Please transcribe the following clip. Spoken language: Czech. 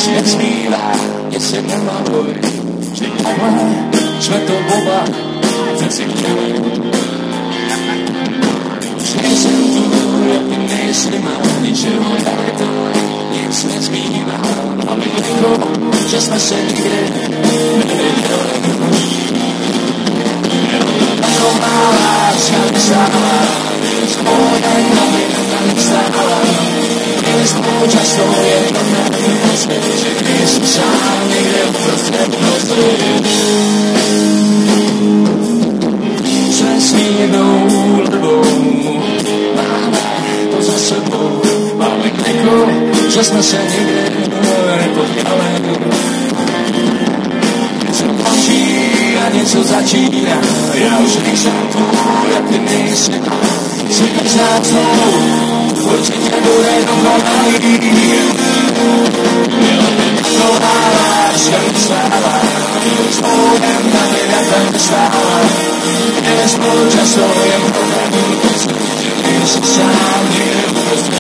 nezbývá, nic si nemaluj. Vždyť takhle jsme to oba přeci chtěli. Už nejsem tu, jak ty nejsi, mám ničeho tady to, nic nezbývá. Ale jako, že jsme se nikdy neviděli. Jako má láska vysála, spolu tak nohy nestála. Měli spolu často jedno nejvíc, že když jsem sám někde uprostřed noci. Jsme smírnou úlevou, máme to za sebou, máme jako, že jsme se nikdy nepotkáli. Něco končí a něco začíná, já už nejsem tu, jak ty nejsi. Svět vzácnou, určitě bude dokonalý.